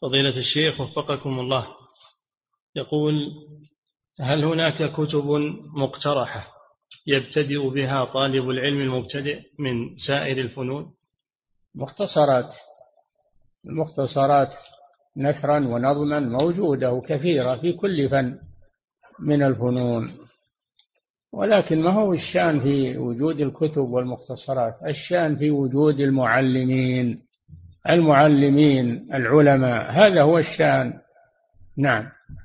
فضيلة الشيخ وفقكم الله، يقول: هل هناك كتب مقترحة يبتدئ بها طالب العلم المبتدئ من سائر الفنون؟ المختصرات نثرا ونظما موجودة وكثيرة في كل فن من الفنون، ولكن ما هو الشأن في وجود الكتب والمختصرات، الشأن في وجود المعلمين العلماء، هذا هو الشأن. نعم.